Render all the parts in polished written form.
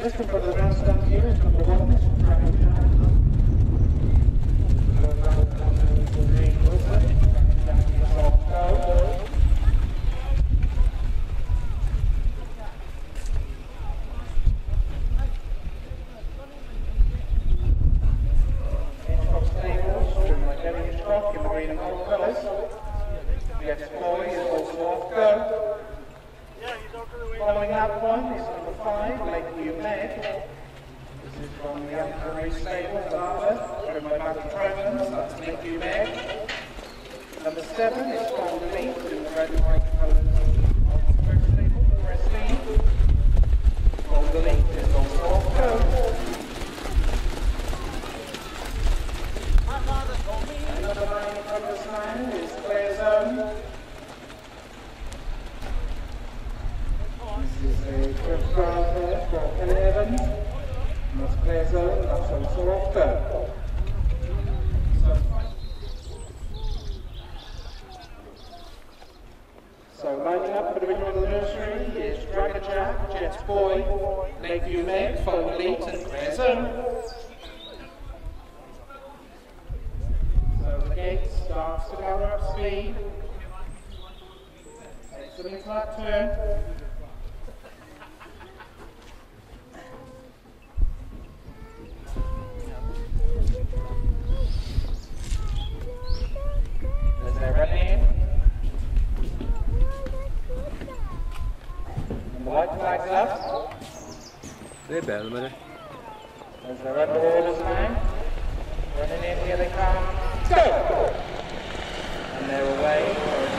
Second for the grandstand here is number 1, it's Dragon Jack. Following that one is number 5, Lakeview Meg. This is from the Nursery stable, driven by Matthew Tremens, that's Lakeview Meg. Number 7 is from the Leaf, in the red and white colours of the first stable, Presley. From the Leaf is also off go. And number 9 from the stand is Claire's Own. This is a first round there for Kelly Evans. And that's Claire's Own, that's also off go. So lining up for the winner of the nursery is Dragon Jack, Jets Boy, Lakeview Meg, following Leeds and Claire's Own. So the gate starts to gather up speed. Takes into that turn. As they're ready. And the white flag's up. They're better, man. As the red ballers now. Running in, here they come. Go! And they're away.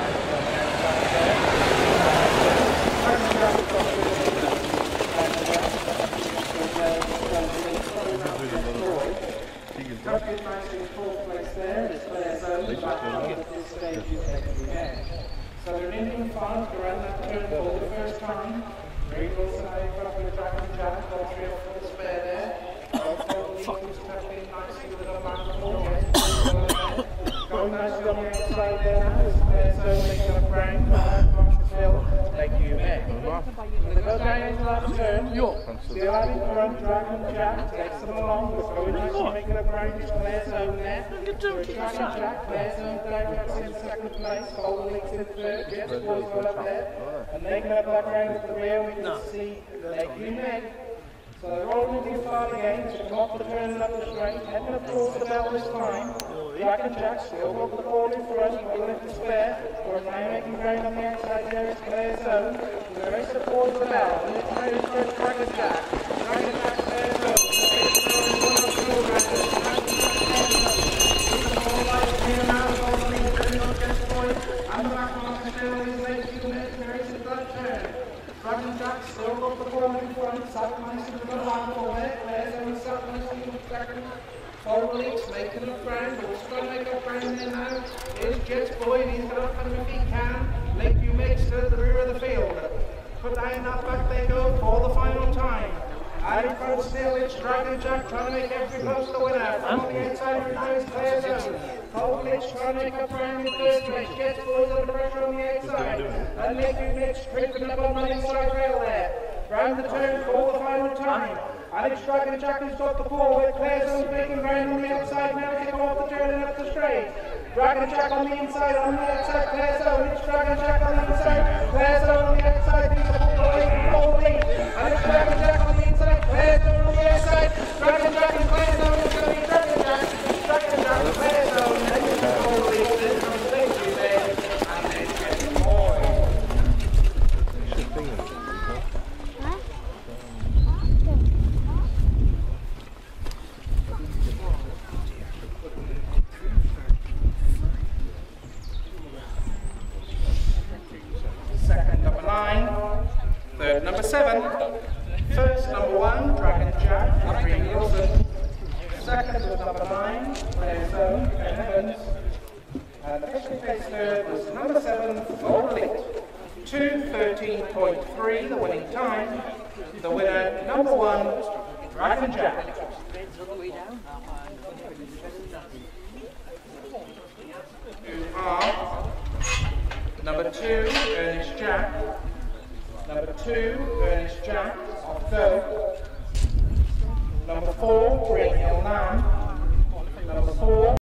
Tucking nicely in fourth place there is Claire's Own. At this stage is Lakeview. So they're in Indian fans to run that turn for the first time. Green Wilson, a couple of Dragon Jack, got 3 or 4 spare there. Tucking nicely with a man going nicely on the outside there now is Claire's Own making a ground. Lakeview Meg. They go down into that turn. Still having front, Dragon Jack takes them along, but going nicely making a ground is Claire's Own there. Dragon Jack, Claire's Own directs in second place, Golden Leaks in third, Jets Boys all up there. And making up that ground at the rear, we can see Lakeview Meg. So they're rolling into the start again, so come off the turn and up the straight, heading up towards the bell this time. Dragon Jack still got the ball in front, well left to spare. We're now making ground on the outside there is Claire's Own. The race up towards the bell, and it's now first Dragon Jack. Dragon Jack, Claire's Own. And the back on still is Lakeview Meg, the race at that turn. Dragon Jack still got the ball in front, sat nicely with the handball there. Claire's Own sat nicely with the second. Golden Leaks making a ground, who's trying to make a ground there now is Jets Boy, and he's going to come if he can. Lakeview Meg still at the rear of the field. Put down that back they go for the final time. Out in front still it's Dragon Jack trying to make every close to winner. From the inside now is Claire's Own. Golden Leaks trying to make a ground in third place. Jets Boys under pressure on the outside. And Lakeview Meg stripping up on the inside rail there. Round the turn for the final time. And it's Dragon Jack who's got the ball with Claire's Own making ground on the outside now to come off the turn and up the straight. Dragon Jack on the inside, on the outside, Claire's Own. It's Dragon Jack on the inside, Claire's Own on the outside, he's the ball away from Golden Leaks. And it's Dragon Jack on the inside, Claire's Own on the outside, Dragon Jack and Claire's Own, it's going to be Dragon Jack and Claire's Own, and it's Golden Leaks, then comes Lakeview there, and then Jets Boy. Second, number 9. Third, number 7. First, number 1, Dragon Jack, Green Wilson. Second was number 9, Claire's Own, Evans. And the official place third was number 7, Golden Leaks. 2:13.3, the winning time. The winner, number 1, Dragon Jack. Who are number 2, Ernest Jack. Number 2, Ernest Jack, off go. 4, Green Hill Lamb. Number 4.